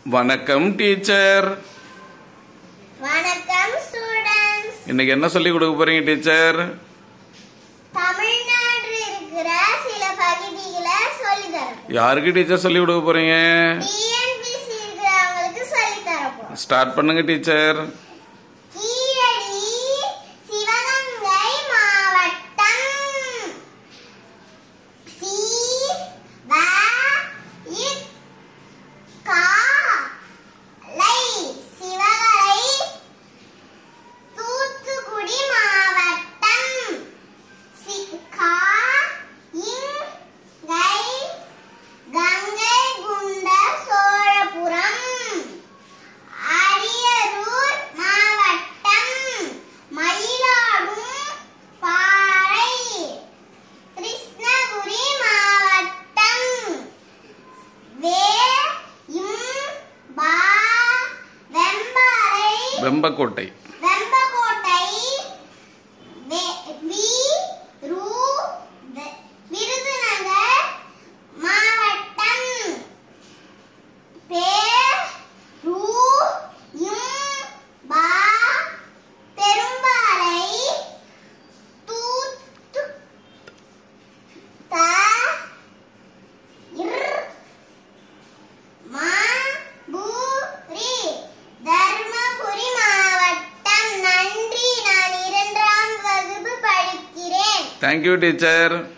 வணக்கம் டீச்சர். வணக்கம் ஸ்டூடண்ட்ஸ். இன்னைக்கு என்ன சொல்லி கொடுக்க போறீங்க டீச்சர்? தமிழ்நாட்டில் இருக்கிற சில பகுதிகளை சொல்லி தரேன். யாருக்கு டீச்சர் சொல்லி கொடுக்க போறீங்க? டிஎன்பிஎஸ்சி இருக்கிறவங்களுக்கு சொல்லி தரேன். ஸ்டார்ட் பண்ணுங்க டீச்சர். கீழடி சிவகங்கை மாவட்டம். சிவகலை தூத்துக்குடி மாவட்டம். கங்கை கொண்ட சோழபுரம். அரியலூர் மாவட்டம். மயிலாடும் பாறை. கிருஷ்ணகிரி மாவட்டம். வெம்பக்கோட்டை. விருதுநகர் மாவட்டம். பெரும்பாலை. தர்மபுரி மாவட்டம். நன்றி. நான் 2ஆம் வகுப்பு படிக்கிறேன். Thank you teacher.